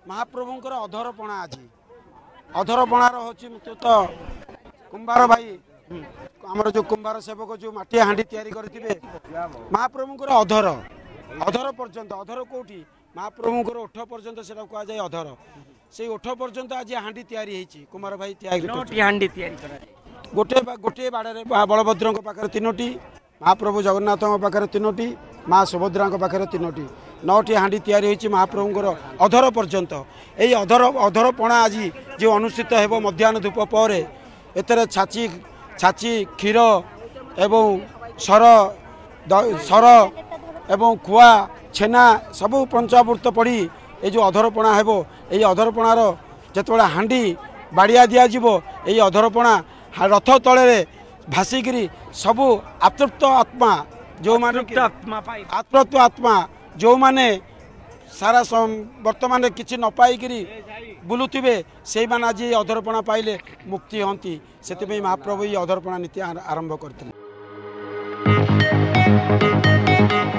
महाप्रभुंकर अधरपणा आज अधरपणार हूँ तो कुंभार भाई आमर जो कुंभार सेवक जो माटी हाँडी तैयारी करथिबे महाप्रभुंकर अधर अधर पर्यंत अधर कोठी महाप्रभुंकर ओठ पर्यंत सेटा कह जाए अधर से ओठ पर्यंत आज हाँडी तैयारी होती कुमार भाई तैयारी गोटे गोटे बाड़े बलभद्र पाखे तीनोटी महाप्रभु जगन्नाथ पाखे तीनोटी माँ सुभद्रा पाखे तीनोटी 9टी हाँडी तैयारी होती महाप्रभुंकर अधर पर्यंत यही अधर अधरपणा आज जो अनुष्ठित हो मध्याह्न धूप पर एतर छाची छाची क्षीर एवं सर सर एवं खुआ छेना सबू पंचामृत पड़ी ये जो अधरपणा हेबो यही अधरपणार जिते हाँडी बाड़िया दिज्व यही अधरपणा रथ तले भासिकी सबू आतृप्त आत्मा जो माने आतृप्त आत्मा जो माने सारा वर्तमान किसी न पाई बुलुवे से मैंने आज अधरपणा पाइले मुक्ति हंती से महाप्रभु ये अधरपणा नीति आरंभ करते।